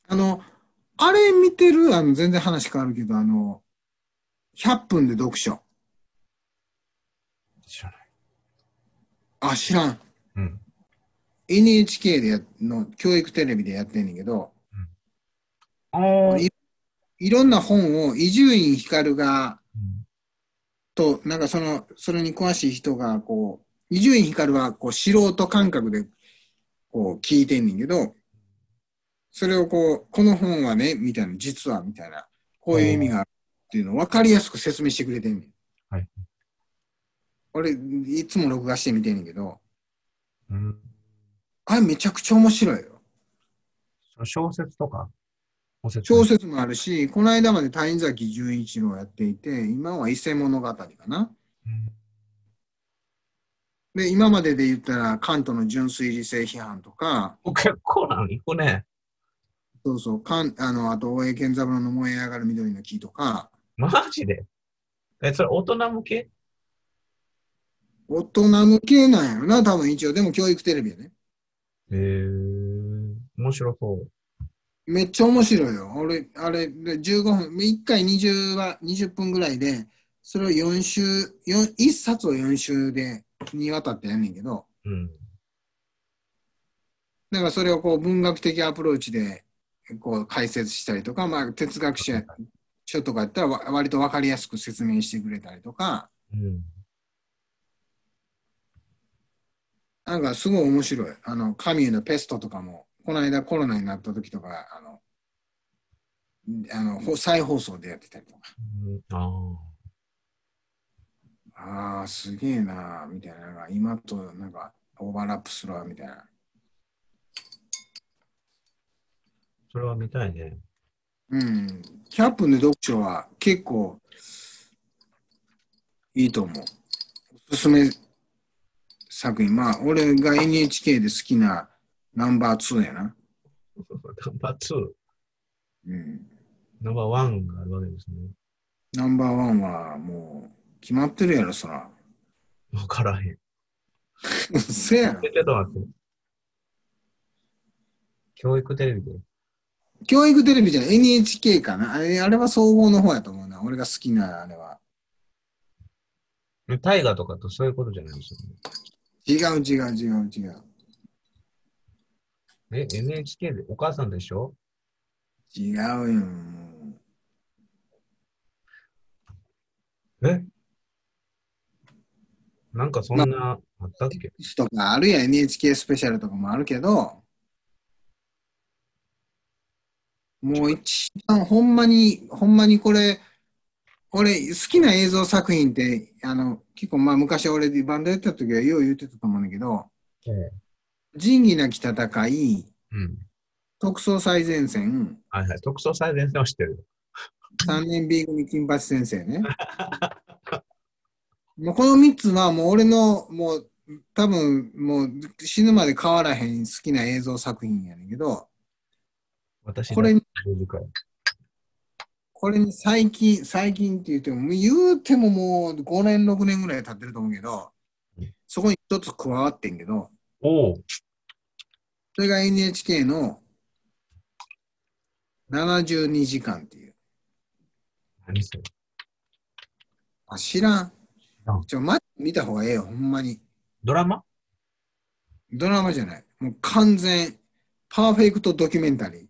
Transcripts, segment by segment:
あの、あれ見てる、全然話変わるけど、100分で読書。 知らない。 あ、知らん。 うん。 NHK の教育テレビでやってんねんけど、 うん。ああ。 いろんな本を伊集院光が、 うん。 なんかそれに詳しい人が、伊集院光は、素人感覚で、聞いてんねんけど、それをこの本はね、みたいな、実は、みたいな、こういう意味があるっていうのを分かりやすく説明してくれてんねん。 はい。 俺、いつも録画して見てんねんけど、 うん。 あれめちゃくちゃ面白いよ。 その小説とかご説明。 小説もあるし、この間まで谷崎潤一郎やっていて、今は伊勢物語かな。 うん。 で、今までで言ったら、関東の純粋理性批判とか、 結構なの行くね。 そうそう、あと、大江健三郎の燃え上がる緑の木とか、 マジで。それ大人向け？ 大人向けなんやろな、多分一応。でも教育テレビやね。 面白そう。 めっちゃ面白いよ。俺、あれ、で15分、1回20分ぐらいで、それを4週、1冊を4週にわたってやんねんけど、 うん。 だからそれを文学的アプローチで解説したりとか、まあ哲学者書とかやったら割とわかりやすく説明してくれたりとか、 うん。 なんかすごい面白い。カミューのペストとかも、この間コロナになった時とか、再放送でやってたりとか。 うん。ああ。 ああ、すげえなーみたいな。なんか今となんかオーバーラップするわ、みたいな。 それは見たいね。 うん。100分で読書は結構いいと思う。おすすめ作品。まあ、俺が NHK で好きなナンバー2やな。 ナンバー2、 うん。 ナンバーワンがあるわけですね。 ナンバーワンはもう決まってるやろ、そら。 わからへん。 せやろ。 ちょっと待って。教育テレビで。 教育テレビじゃない NHK かな。あれは総合の方やと思うな。俺が好きなあれは。 大河とかとそういうことじゃないですよ違う違う違う違う。 ね。NHK でお母さんでしょ？ 違うよ。もえ、なんかそまあ、 んな、あったっけ？ とかあるやん NHK スペシャルとかもあるけど、もう一番ほんまに俺好きな映像作品って、結構まあ昔俺バンドやってた時はよう言ってたと思うんだけど、 ええ。 仁義なき戦い、 うん。 特捜最前線、 はいはい。特捜最前線は知ってる。 3年 B 組金八先生ね。もうこの3つはもう俺のもう多分もう死ぬまで変わらへん好きな映像作品やねんけど、 私だけこれ、 短い。 これに最近って言うてももう5年、6年ぐらい経ってると思うけど、そこに一つ加わってんけど、 おお、 それが NHK の72時間っていう。 何それ。 あ、知らん。 あ、 見た方がええよ、ほんまに。 ドラマ？ ドラマじゃない。もう完全、パーフェクトドキュメンタリー。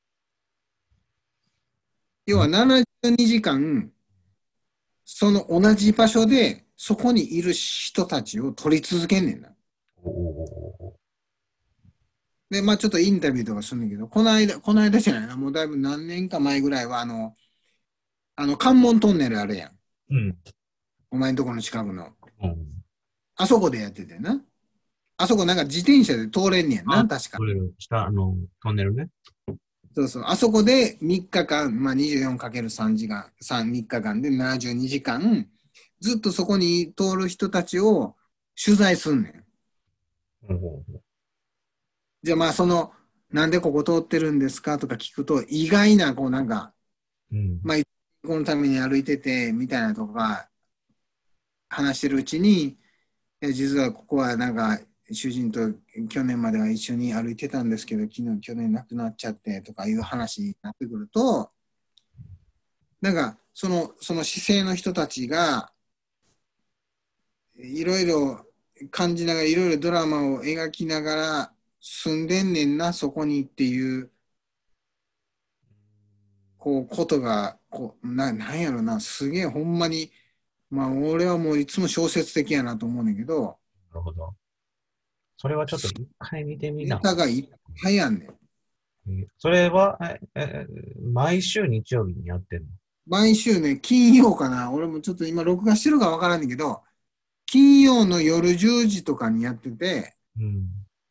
要はな。 72時間、その同じ場所で、そこにいる人たちを撮り続けんねんな。 おお。 で、まあちょっとインタビューとかするんだけど、この間じゃないな、もうだいぶ何年か前ぐらいは、関門トンネルあるやん。 うん。 お前んとこの近くの。 うん。 あそこでやっててな。あそこなんか自転車で通れんねんあ、 な、確か。 これ、下、トンネルね。 そうそう。あそこで3日間、まあ 24×3 時間、3日間で72時間、ずっとそこに通る人たちを取材すんねん。 ほうほうほじゃあまあなんでここ通ってるんですかとか聞くと、意外な、なんか、 う。うん。 まあ、このために歩いてて、みたいなとか話してるうちに、実はここはなんか、 主人と去年までは一緒に歩いてたんですけど、去年亡くなっちゃってとかいう話になってくると、なんかその姿勢の人たちがいろいろ感じながらいろいろドラマを描きながら住んでんねんな、そこにっていうことがなんやろな、すげえほんまに、まあ俺はもういつも小説的やなと思うねんけど、 なるほど。それはちょっと一回見てみネな。 タがいっぱいあんねん。 それは、毎週日曜日にやってんの？ 毎週ね、金曜かな、俺もちょっと今録画してるかわからんねんけど、金曜の夜10時とかにやってて、 うん。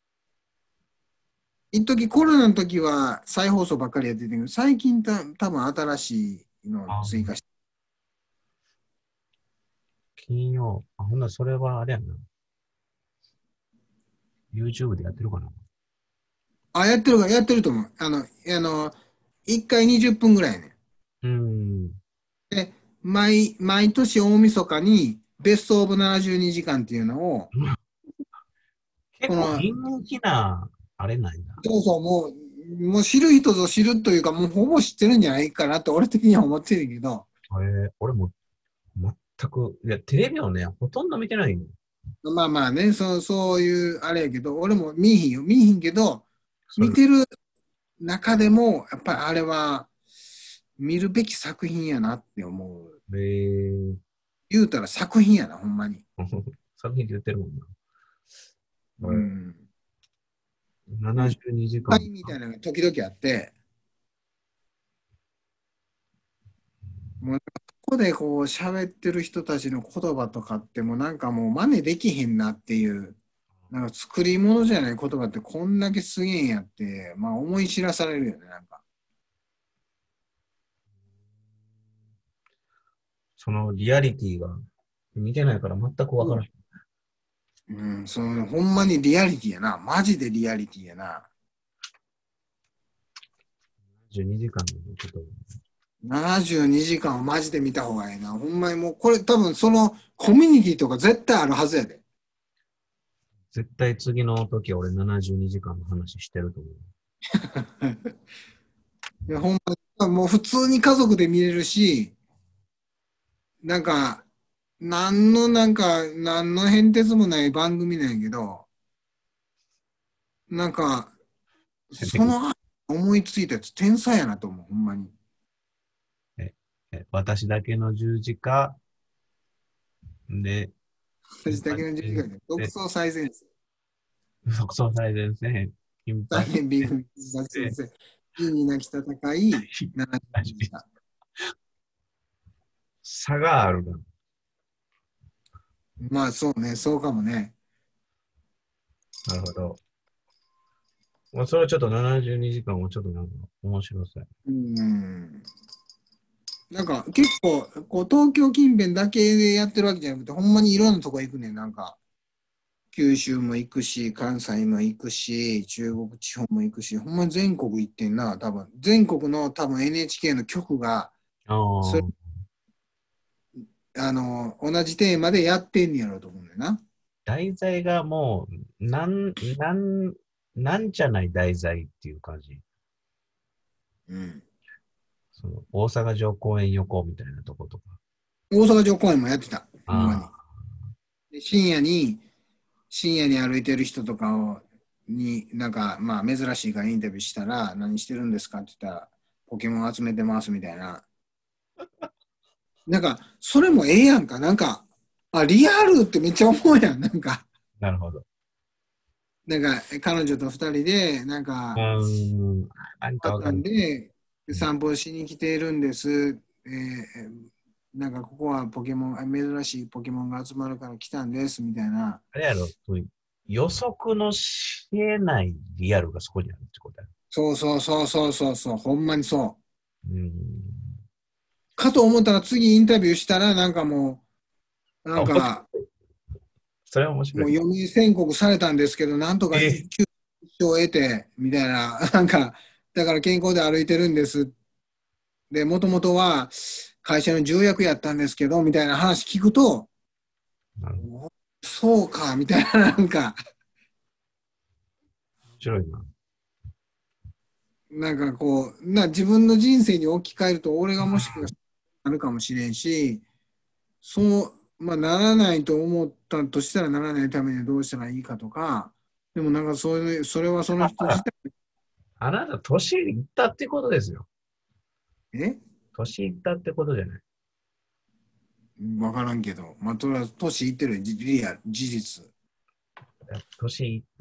一時コロナの時は再放送ばっかりやってたけど、最近多分新しいのをあ、 追加して。 金曜。あ、ほんならそれはあれやな。YouTube でやってるかな。 あ、やってると思う。1回20分ぐらいね。 うん。 で、毎年大晦日にベストオブ72時間っていうのを、 結構この、 人気な、あれなんだ。 そうそう、もう知る人ぞ知るというか、もうほぼ知ってるんじゃないかなって俺的には思ってるけど、 俺も全く、いや、テレビをね、ほとんど見てないよ。 まあまあね、そういうあれやけど、俺も見いひんよ。見いひんけど、 それ、 見てる中でも、やっぱりあれは見るべき作品やなって思う。 えー、 言うたら作品やな、ほんまに。 作品で言ってるもんな。 うん。 72時間。 はいみたいなのが時々あって、もうここでこう喋ってる人たちの言葉とかってもうなんかもう真似できへんなっていう、なんか作り物じゃない言葉ってこんだけすげえんやって、まあ思い知らされるよね、なんか。 そのリアリティが見てないから全くわからない。 うん、ほんまにリアリティやな。マジでリアリティやな。 12時間のちょっと、 72時間をマジで見た方がいいな。ほんまにもうこれ多分そのコミュニティとか絶対あるはずやで。 絶対次の時俺72時間の話してると思う。 いや、ほんまにもう普通に家族で見れるし、なんか、何の変哲もない番組なんやけど、なんか、その思いついたやつ天才やなと思う、ほんまに。 私だけの十字架で、 私だけの時間で、独創最前線。 即走最前線、金大八変ビーフ先生、意味なき戦い、72時間。 差があるな。 まあそうね、そうかもね。 なるほど。まあ、それはちょっと72時間もちょっとなんか面白そうや。 なんか結構、こう東京近辺だけでやってるわけじゃなくて、ほんまにいろんなとこ行くねん。なんか、九州も行くし、関西も行くし、中国地方も行くし、ほんまに全国行ってんな、多分。全国の多分 NHK の局が、 ああ、 同じテーマでやってんねやろうと思うんだよな。 題材がもう、なんじゃない題材っていう感じ。 うん。 その、大阪城公園横みたいなとことか。 大阪城公園もやってた、ほんまに。 あで深夜に歩いてる人とかなんか、まあ、珍しいからインタビューしたら、何してるんですかって言ったら、ポケモン集めてますみたいな。なんか、それもええやんか。なんか、リアルってめっちゃ思うやん。なんか、 なるほど。 彼女と二人で、なんうか、 ーん、なんかあったわかんない。 んで、 うん、 散歩しに来ているんです。なんか、ここは珍しいポケモンが集まるから来たんです、みたいな。 あれやろ、そういう予測のしえないリアルがそこにあるってことやろ。 そう、ほんまにそう。 うん。 かと思ったら次インタビューしたら、なんかなあ、 んか、 それは面白い。 もう余命宣告されたんですけど、なんとかえ救出を得て、みたいな、なんか、だから健康で歩いてるんです。で、もともとは会社の重役やったんですけど、みたいな話聞くと、 なるほそうか、みたいな、なんか、 白いな。 なんかこう、自分の人生に置き換えると、俺がもしかしたらなるかもしれんし、そう、まあ、ならないと思ったとしたらならないためにどうしたらいいかとか、でもなんかそういう、それはその人自体、 あなた、年いったってことですよ。 え年いったってことじゃない。 わからんけど、まあ、とりあえず年いってるリアル、事実。 年いって、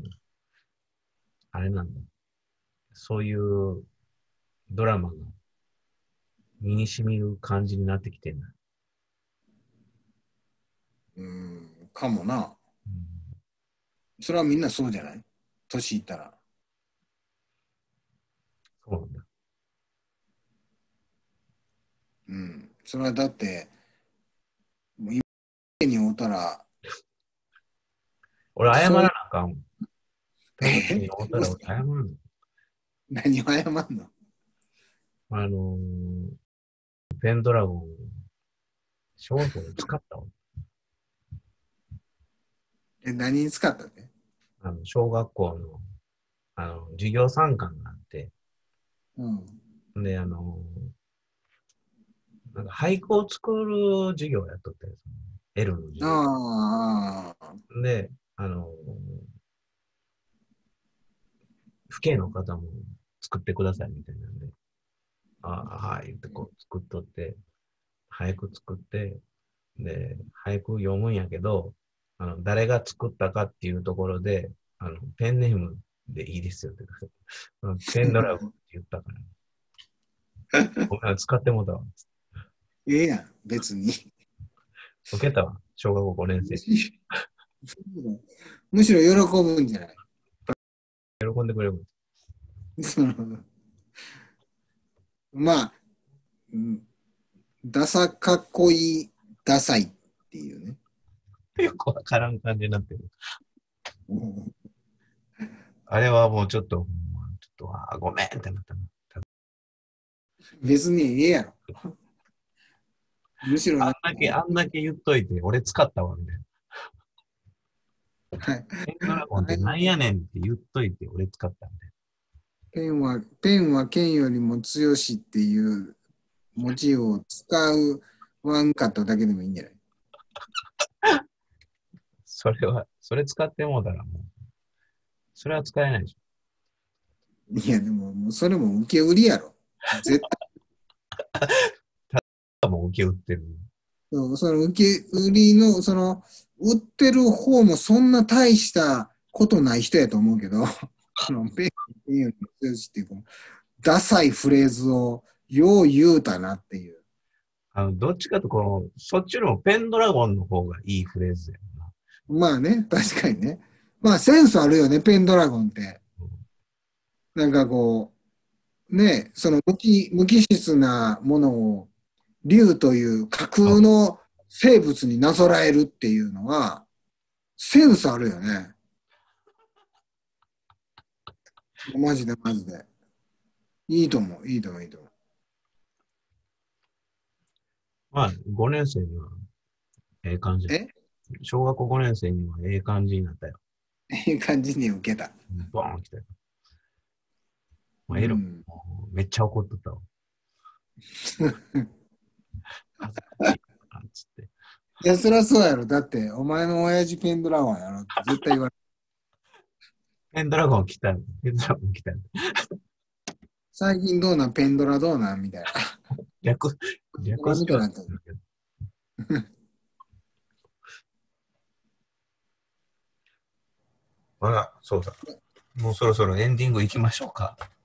あれなんだ。そういうドラマが身に染みる感じになってきてんだ。 かもな。 うん、 それはみんなそうじゃない？年いったら。 そうなんだ。 それはだって、もう今家におったら、 俺、謝らそういう、 なあかん。他の人に会ったら俺、謝らな何を謝んの？ あペンドラゴン、小学校で使ったわ。 何に使ったって？ 小学校の、授業参観があって、 うん。 で、なんか俳句を作る授業をやっとって、L の授業。 ああ、 で、父兄の方も作ってくださいみたいなんで、ああ、はい、ってこう作っとって、俳句作って、で、俳句読むんやけど、誰が作ったかっていうところで、ペンネームでいいですよってペンドラゴンって言ったから、僕ら使ってもうたわ。 ええやん、別に。 受けたわ。小学校5年生。 むしろ喜ぶんじゃない？ 喜んでくれる。 そのまあ、ダサかっこいい、ダサいっていうね。 よくわからん感じになってる。 うん、 あれはもうちょっと、ごめんってなったな。 別にええやろ。むしろあんだけ言っといて、俺使ったわ、みたいな。 はい、 ペンドラゴンってなんやねんって言っといて、俺使ったんで。 ペンは剣よりも強しっていうモチーフを使うワンかっただけでもいいんじゃない？ それ使ってもうたらもう、それは使えないでしいや、でも、もうそれも受け売りやろ。絶ょ。もう受け売ってる。 対、その受け売りの、売ってる方もそんな大したことない人やと思うけど、ペンよりも強しっていうか、ダサいフレーズをよう言うたなっていう。 どっちかとそっちよりもペンドラゴンの方がいいフレーズやな。 まあね、確かにね。まあセンスあるよね、ペンドラゴンって。なんかこう、ね、その無機質なものを竜という架空の生物になぞらえるっていうのは、センスあるよね。マジでマジで。いいと思う、いいと思う、いいと思う。 まあ、5年生にはええ感じ。 え小学校5年生にはええ感じになったよ。 いい感じに受けた。 ボーン来たよ。 うエロ、 ん。 めっちゃ怒っとったわ。恥ずかしいな、つって。 いや、そりゃそうやろ。だって、お前の親父ペンドラゴンやろって絶対言われる。 ペンドラゴン来た。ペンドラゴン来た。 最近どうなんペンドラどうなんみたいな。 略、略しようみたいなとするけど。あら、そうだ。もうそろそろエンディング行きましょうか。